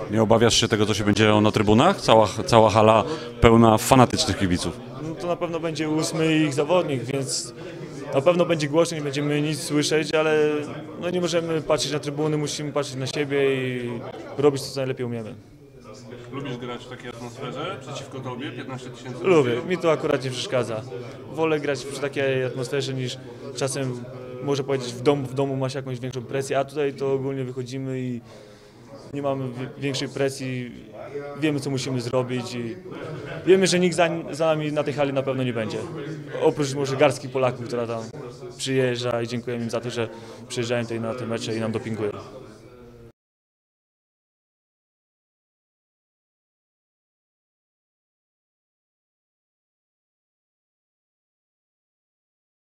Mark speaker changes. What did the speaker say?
Speaker 1: Nie obawiasz się tego, co się będzie działo na trybunach? Cała hala pełna fanatycznych kibiców.
Speaker 2: No to na pewno będzie 8. ich zawodnik, więc na pewno będzie głośno, nie będziemy nic słyszeć, ale no nie możemy patrzeć na trybuny, musimy patrzeć na siebie i robić to, co najlepiej umiemy.
Speaker 3: Lubisz grać w takiej atmosferze przeciwko tobie? 15 tysięcy?
Speaker 2: Lubię, mi to akurat nie przeszkadza. Wolę grać przy takiej atmosferze niż czasem, może powiedzieć, w domu ma się jakąś większą presję, a tutaj to ogólnie wychodzimy i nie mamy większej presji, wiemy, co musimy zrobić i wiemy, że nikt za nami na tej hali na pewno nie będzie. Oprócz może garstki Polaków, która tam przyjeżdża i dziękujemy im za to, że przyjeżdżają tutaj na te mecze i nam dopingują.